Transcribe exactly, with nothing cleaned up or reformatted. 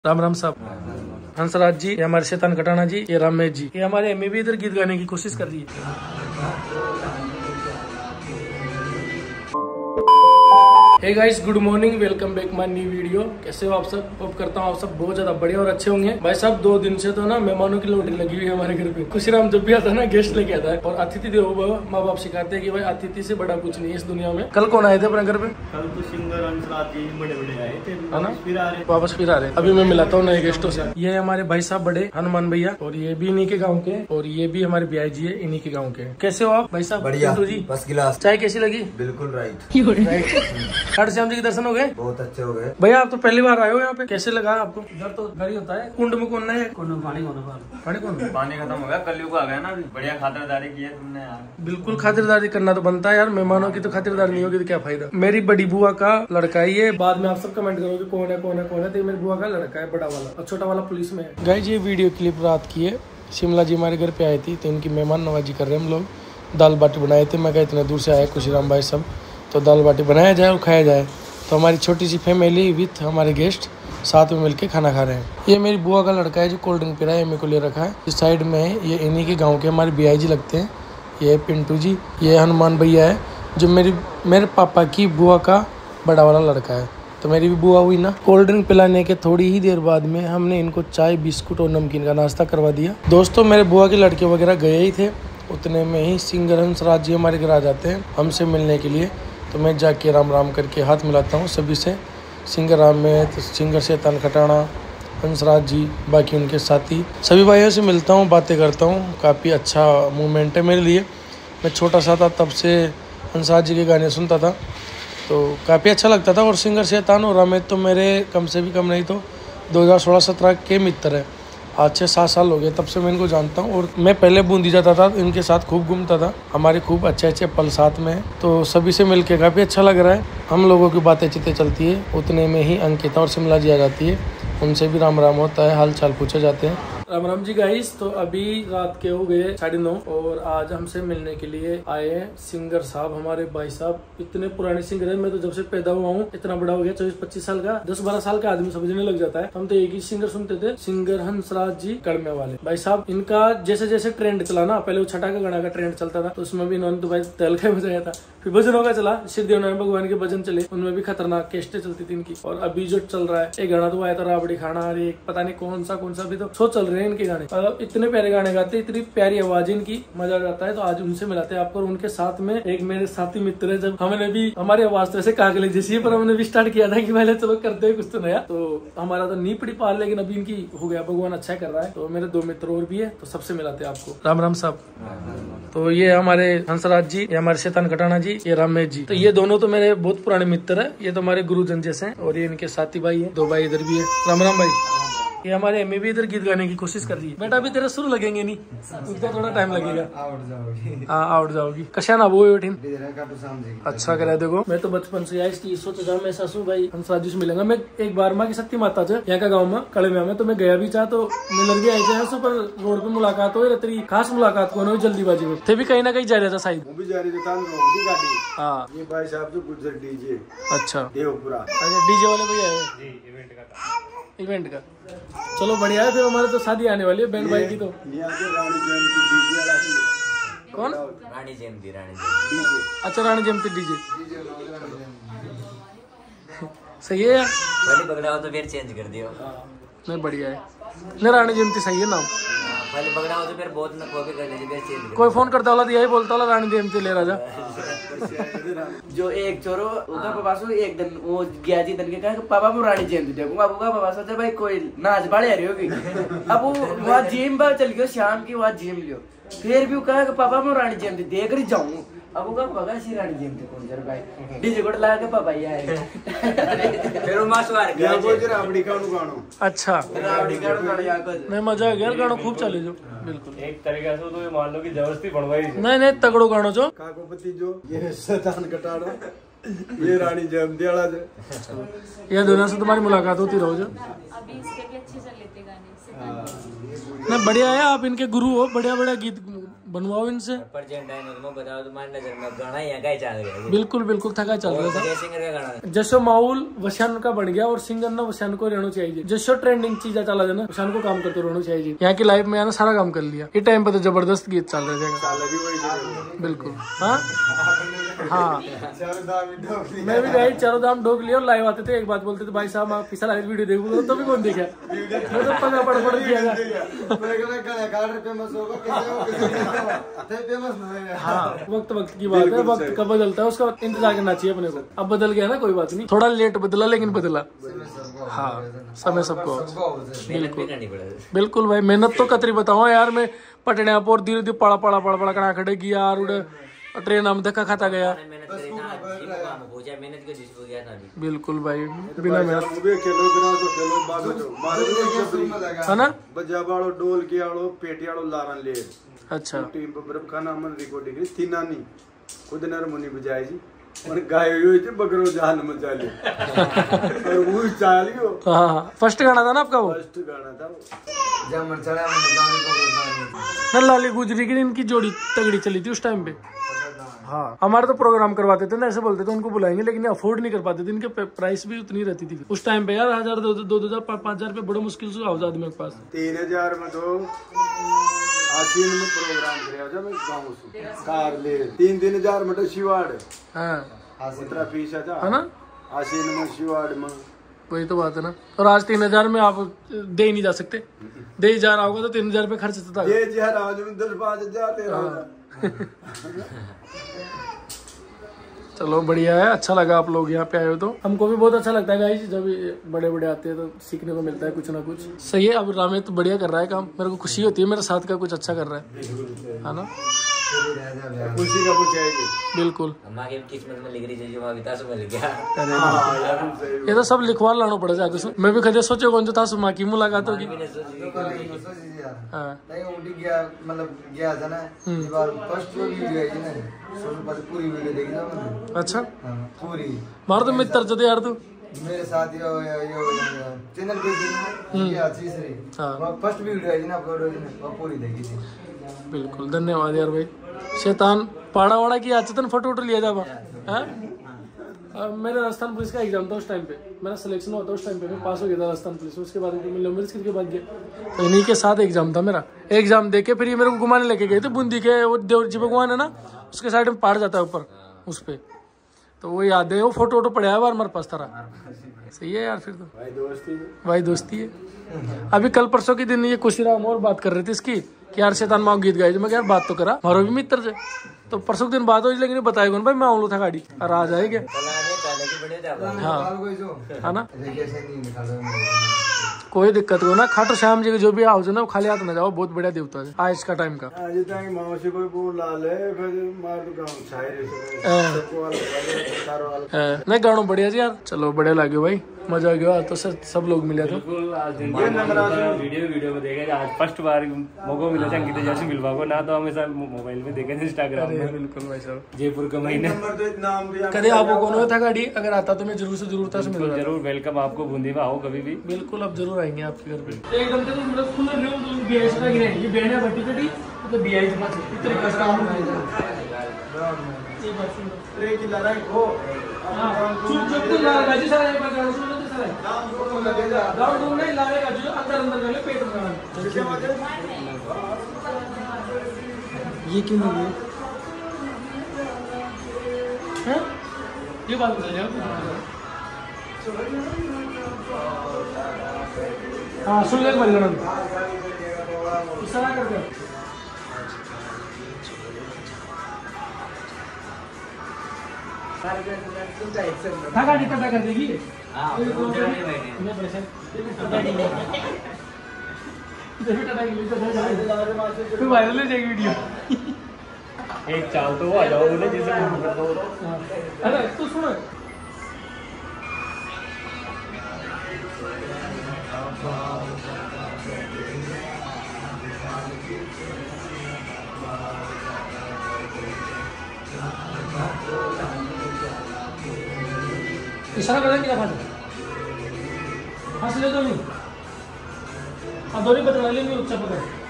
राम राम साहब। हंसराज जी, ये हमारे शैतान कटाना जी, ये रामेश जी, ये हमारे एम भी इधर गीत गाने की कोशिश कर रही है। Hey guys, good morning, welcome back my new video. कैसे हो आप सब? होप करता हूँ आप सब बहुत ज्यादा बढ़िया और अच्छे होंगे। भाई साहब, दो दिन से तो ना मेहमानों की लॉटरी लगी हुई है हमारे घर पे। खुशीराम जब भी आता है ना, गेस्ट लेके आता है। और अतिथि देवो भव, माँ बाप सिखाते हैं कि भाई अतिथि से बड़ा कुछ नहीं है इस दुनिया में। कल कौन आए थे अपने घर पे? कल तो सिंगर हंसराज जी बड़े बड़े आए थे, है ना? फिर आ रहे वापस फिर आ रहे। अभी मैं मिलाता हूँ नए गेस्टों से। ये हमारे भाई साहब बड़े हनुमान भैया, और ये भी इन्हीं के गाँव के, और ये भी हमारे बिया जी है इन्हीं के गाँव के। कैसे हो आप भाई साहब? बढ़िया जी, फर्स्ट क्लास। चाय कैसी लगी? बिल्कुल राइट। खाटू श्याम जी के दर्शन हो गए? बहुत अच्छे हो गए भैया। आप तो पहली बार आए हो यहाँ पे, कैसे लगा आपको? इधर तो घर ही होता है। कुंड में कौन है? कुंड में पानी कौन है? पानी कौन है? पानी खत्म हो गया, कलयुग आ गया ना। बढ़िया खातिरदारी की है तुमने यार। बिल्कुल खातिरदारी करना तो बनता है यार। मेहमानों की तो खातिरदारी नहीं होगी तो क्या फायदा। मेरी बड़ी बुआ का लड़का है ये। बाद में आप सब कमेंट करोगे कौन है कौन है कौन है। तो मेरी बुआ का लड़का है, बड़ा वाला, और छोटा वाला पुलिस में है। गाइस, ये वीडियो क्लिप रात की है। शिमला जी हमारे घर पे आई थी, तो इनकी मेहमान नवाजी कर रहे हैं हम लोग। दाल बाटी बनाए थे। मैं कहा इतने दूर से आए खुशीराम भाई सब, तो दाल बाटी बनाया जाए और खाया जाए। तो हमारी छोटी सी फैमिली विथ हमारे गेस्ट साथ में मिलके खाना खा रहे हैं। ये मेरी बुआ का लड़का है जो कोल्ड ड्रिंक पी रहा है, मेरे को ले रखा है। इस साइड में है, ये इन्हीं के गांव के हमारे बिया जी लगते हैं। ये पिंटू जी, ये हनुमान भैया है जो मेरी मेरे पापा की बुआ का बड़ा वाला लड़का है। तो मेरी भी बुआ हुई ना। कोल्ड ड्रिंक पिलाने के थोड़ी ही देर बाद में हमने इनको चाय बिस्कुट और नमकीन का नाश्ता करवा दिया। दोस्तों, मेरे बुआ के लड़के वगैरह गए ही थे, उतने में ही सिंगर हंसराज जी हमारे घर आ जाते हैं हमसे मिलने के लिए। तो मैं जाके राम राम करके हाथ मिलाता हूँ सभी से। सिंगर राम में तो सिंगर शैतान कटाना, हंसराज जी, बाकी उनके साथी सभी भाइयों से मिलता हूँ, बातें करता हूँ। काफ़ी अच्छा मोमेंट है मेरे लिए। मैं छोटा सा था तब से हंसराज जी के गाने सुनता था, तो काफ़ी अच्छा लगता था। और सिंगर शैतान और रामेश तो मेरे कम से भी कम नहीं तो दो हज़ार सोलह सत्रह के मित्र है। आज छः सात साल हो गए तब से मैं इनको जानता हूँ। और मैं पहले बूंदी जाता था, इनके साथ खूब घूमता था। हमारे खूब अच्छे अच्छे पल साथ में है, तो सभी से मिलके काफ़ी अच्छा लग रहा है। हम लोगों की बातें चितें चलती है, उतने में ही अंकिता और शिमला जी आ जाती है। उनसे भी राम राम होता है, हाल चाल पूछे जाते हैं। राम राम जी गाइस। तो अभी रात के हो गए साढ़े नौ, और आज हमसे मिलने के लिए आए हैं सिंगर साहब, हमारे भाई साहब। इतने पुराने सिंगर है, मैं तो जब से पैदा हुआ हूँ इतना बड़ा हो गया, चौबीस पच्चीस साल का, दस बारह साल का आदमी समझने लग जाता है। हम तो एक ही सिंगर सुनते थे, सिंगर हंसराज जी कड़मे वाले भाई साहब। इनका जैसे जैसे ट्रेंड चला ना, पहले वो छठा का गाना का ट्रेंड चलता था, तो उसमें भी इन्होंने तो भाई तहलका ही बजाया था। फिर भजनों का चला, सिद्धिनारायण भगवान के भजन चले, उनमें भी खतरनाक केस्टें चलती थी इनकी। और अभी जो चल रहा है, एक गाना तो आया था राबड़ी खाना, अरे एक पता नहीं कौन सा कौन सा भी, तो सो चल रहे हैं इनके गाने। मतलब इतने प्यारे गाने गाते, इतनी प्यारी आवाज इनकी, मजा आ जाता है। तो आज उनसे मिलाते हैं आपको। और उनके साथ में एक मेरे साथी मित्र है। जब हमने भी, हमारी आवाज तो ऐसे कागले जैसी है, पर हमने भी स्टार्ट किया था कि पहले चलो करते हैं कुछ तो नया। तो हमारा तो नहीं पड़ी पार, लेकिन अभी इनकी हो गया, भगवान अच्छा कर रहा है। तो मेरे दो मित्र और भी है, तो सबसे मिलाते हैं आपको। राम राम साहब। तो ये हमारे हंसराज जी, ये हमारे शैतान कटाना जी, ये रामेश जी। तो ये दोनों तो मेरे बहुत पुराने मित्र है, ये तो हमारे गुरुजन जैसे हैं। और ये इनके साथी भाई है, दो भाई इधर भी है। राम राम भाई। ये हमारे एम भी इधर गीत गाने की कोशिश कर रही है। बेटा अभी तेरे सुर लगेंगे नहीं, उसका थोड़ा टाइम लगेगा। हाँ, आउट जाओगी। कशा ना वो अच्छा करा। देखो, मैं तो बचपन से इसकी सोचा था मैं सासू भाई हंसराज जी से मिलेंगे। मैं एक बार माँ की शक्ति माता थे यहाँ का गाँव में कड़े में, तो मैं गया भी चाह, तो मिलर भी आए थे, पर रोड पे मुलाकात हो रही, खास मुलाकात को जल्दीबाजी में थे भी, कहीं ना कहीं जा रहा था शायद। हाँ, ये भाई साहब जो गुजर डीजे। अच्छा, देवपुरा। अच्छा, डीजे वाले भैया है इवेंट का। चलो बढ़िया है। फिर हमारे तो शादी आने वाली है बैंड भाई की। तो कौन? रानी जयंती। रानी जयंती। अच्छा, रानी जयंती डीजे सही है यार। पहले पकड़ा हो तो फिर चेंज कर दियो। नहीं, बढ़िया है। नहीं, रानी जयंती सही है नाम। पहले पकड़ा हो तो फिर बहुत न कॉपी कर लीजिए, फिर चेंज। कोई फोन करता वाला यही बोलता वाला रानी जयंती ले राजा। जो एक चोरो उनका पापा सो एक दिन वो गया जी दिन के कहा पापा वो रानी जयंती देखूंगा। अब पापा सोचा भाई कोई नाच बाड़े आ रही होगी। अब वो वहाँ जिम बार चल गयो, शाम की वहाँ जिम लियो। फिर भी वो कहा कि पापा मैं रानी जयंती देख रही जाऊँ। अब वो कहा सी रानी जयंती कौन जर भाई डीजे कोड लगा के पापा ही आए। फिर वो मासवार गया वो जरा राबड़ी का गानो। अच्छा, राबड़ी का गानो यार को नहीं, मजा आ गया गानो खूब चले जो। बिल्कुल एक तरीके से तो ये मान लो कि जबरदस्ती बनवाई। नहीं नहीं, तगड़ो गानो जो। काकोपति जो, ये शैतान कटाना, ये रानी जयंती वाला जो। ये दोनों से तुम्हारी मुलाकात होती रहो जो। अभी इसके भी अच्छे चल लेते गाने। नहीं, बढ़िया है, आप इनके गुरु हो, बढ़िया बढ़िया गीत बनवाओ इनसे। बताओ तुम्हारी नजर में गाना यहाँ का चल रहा है? बिल्कुल बिल्कुल थका चल रहा था। सिंगर का गाना जशो माहौल वशान का बन गया और सिंगर ना वशान को रहना चाहिए। जशो ट्रेंडिंग चीजें चला जाना वशान को काम करते रहना चाहिए। यहाँ की लाइफ में आना सारा काम कर लिया। ये टाइम पे तो जबरदस्त गीत चल रहे थे। बिल्कुल हाँ हाँ मैं भी गई चारों धाम ढोक लिया और लाइव आते थे। एक बात बोलते थे भाई साहब आप पिछला वीडियो देखो तो भी कौन देखा। मैं तो पढ़ पढ़ पढ़ किया। हाँ वक्त वक्त की बात है। वक्त कब बदलता है उसका इंतजार करना चाहिए अपने को। अब बदल गया ना कोई बात नहीं। थोड़ा लेट बदला लेकिन बदला। हाँ समय सबको बिल्कुल बिल्कुल भाई। मेहनत तो कतरी बताओ यार। मैं पटने और धीरे धीरे पड़ा पड़ा पड़ा पड़ा कड़ा खड़े की यार उड़े ट्रेन हम धक्का खाता गया। बिल्कुल भाई बिना मेहनत है ना। बजा बाड़ो डोल के आड़ो पेटी आड़ो लारन ले। अच्छा टीम पर बरफ खाना मन रिकॉर्डिंग थी नानी खुद नर मुनि बजाई जी और गाय हुई थी बकरो जान मचा ले और वो चालियो। हाँ फर्स्ट गाना था ना आपका वो? फर्स्ट गाना था जब मर चढ़ा ना लाली गुजरी की इनकी जोड़ी तगड़ी चली थी उस टाइम पे। हाँ हमारे तो प्रोग्राम करवाते थे ना ऐसे बोलते थे उनको बुलाएंगे लेकिन अफोर्ड नहीं कर पाते थे। इनके प्राइस भी उतनी रहती थी उस टाइम पे यार। हजार दो दो हजार पाँच हजार रुपए बड़े मुश्किल से आओ आदमी के पास। तीन हजार में तो आशीन में प्रोग्राम करे मैं गाँव से कार ले तीन तीन हजार में तो शिवाड़ हाँ उतरा फीस था है ना आशीन में शिवाड़ में। वही तो बात है ना। और आज तीन हजार में आप दे ही नहीं जा सकते। दे जा रहा होगा तो तीन हजार रुपये खर्च होता है। दस पाँच हजार तेरह। चलो बढ़िया है। अच्छा लगा आप लोग यहाँ पे आए हो तो हमको भी बहुत अच्छा लगता है गाइस। जब बड़े बड़े आते हैं तो सीखने को मिलता है कुछ ना कुछ। सही है। अब रामेश तो बढ़िया कर रहा है काम। मेरे को खुशी होती है मेरे साथ का कुछ अच्छा कर रहा है है ना। खुशी का कुछ है बिल्कुल। किस्मत में लिख रही मिल गया। ये तो सब लिखवा लाना पड़ जाएगा। मैं भी कदे सोचे कौन जो था सुमा की मुलाकात होगी। मतलब गया था ना फर्स्ट वीडियो है ना पूरी वीडियो देखी ना मैंने। अच्छा पूरी मार तो मित्र जो यार तू मेरे साथ यो यो चैनल पे तीसरी फर्स्ट वीडियो है ना अपलोड हुई वो पूरी देखी थी। बिल्कुल धन्यवाद यार भाई। शैतान पाड़ा वाड़ा की आचतन फोटो वोटो लिया जावा है। मेरा राजस्थान पुलिस का एग्जाम था उस टाइम पे। मेरा सिलेक्शन हुआ था उस टाइम पे। मैं पास हो गया था राजस्थान पुलिस। उसके बाद मैं लंबी के बाद गया तो इन्हीं के साथ एग्जाम था मेरा। एग्जाम दे के फिर ये मेरे को घुमाने लेके गए थे बूंदी के वो देव जी भगवान है ना उसके साइड में पहाड़ जाता है ऊपर उस पे। तो वो याद है वो फोटो वोटो पड़ा है बार हमारे पास तरह। सही है यार फिर तो भाई दोस्ती भाई दोस्ती है। अभी कल परसों के दिन ये खुशीराम और बात कर रहे थे इसकी कि यार शैतान माओ गीत गाए। मैं यार बात तो करा हमारे भी मित्र से तो परसों के दिन बात हो लेकिन बताएगा भाई मैं आऊँ था गाड़ी और आ जाएगा। हाँ है ना कोई दिक्कत हो ना। खाटू श्याम जी के जो भी आओ जो ना खाली हाथ ना जाओ। बहुत बढ़िया देवता है आज का टाइम का। आज तक मौसी कोई बोल लाल है फिर मार तो गांव छाए नहीं गानो बढ़िया जी यार। चलो बढ़िया लगे भाई मजा आ गया। तो सर सब लोग मिले थे वीडियो वीडियो में देखे आज फर्स्ट बार मौका मिला था अंकिता जैसे मिलवा को ना तो हमेशा मोबाइल में देखे थे इंस्टाग्राम में। बिल्कुल भाई साहब जयपुर का महीने कभी आपको कौन था गाड़ी अगर आता तो मैं जरूर से जरूर था जरूर वेलकम आपको बूंदी में आओ कभी भी। बिल्कुल अब जरूर आएंगे आपके घर पे। एकदम से मतलब खुला न्यू बीआईएस का गिरे ये बेना भट्टी चटी मतलब बीआईएस पास इतने का काम ये बात सुन ट्रे की लड़ाई हो हां चुप चुप तो लगा जी सारा ये बात सुन लो सारा दाम को लगेगा दाम को नहीं लाएगा जो अंदर अंदर गले पेट में ये क्यों नहीं है हैं ये बात कर रहे हो। हाँ सुन ले भाई गणन इशारा करके था गाड़ी पता कर देगी। हाँ तो वायरल हो जाएगी वीडियो। एक चाल तो आ जाओ बोले जैसे अरे तू सुन इशारा कर क्या फांस फांस ले दो नहीं अब दोनों बदला ले नहीं उच्चा पकड़